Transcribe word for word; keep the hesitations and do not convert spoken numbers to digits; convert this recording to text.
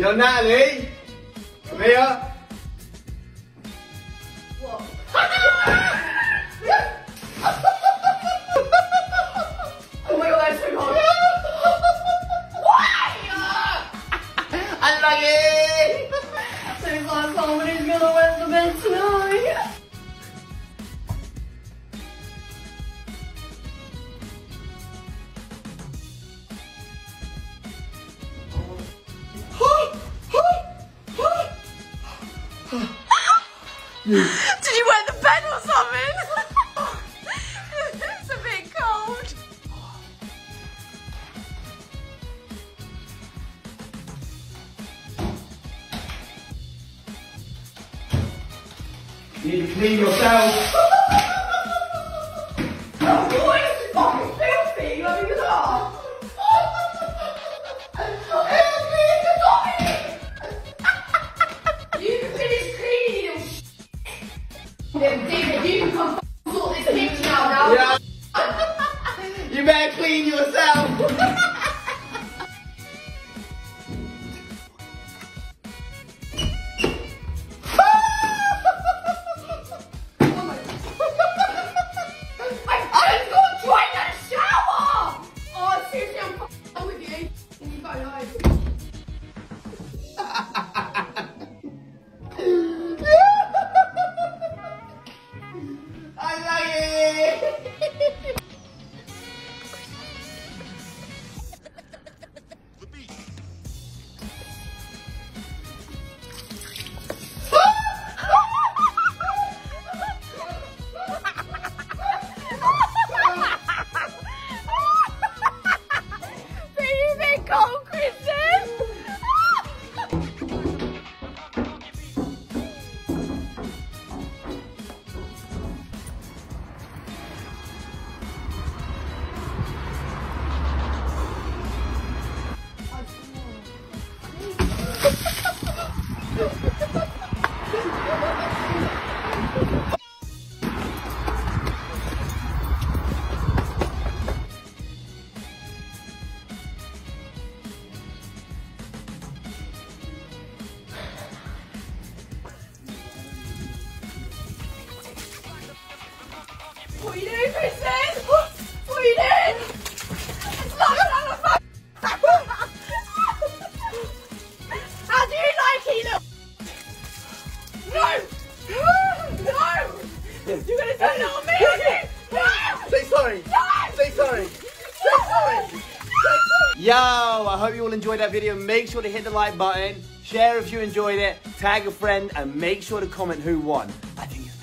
Yo, Natalie. Come here. What? Oh my god, that's so hard. Why? Unlucky. Seems like somebody's gonna win the bed tonight. Did you wet the bed or something? It's a bit cold. You need to clean yourself. What is fucking filthy? You know, you are. You can finish cleaning, you little shit. Then David, you can come sort this bitch now, now. Yeah. You better clean yourself. What are you doing, Kristen? What are you doing? It's not gonna fuck. How do you like it, look? No! No! You're gonna turn it on me, aren't you? No! Say sorry. No! Say sorry. Say sorry. Say sorry. Yo, I hope you all enjoyed that video. Make sure to hit the like button, share if you enjoyed it, tag a friend, and make sure to comment who won. I think it's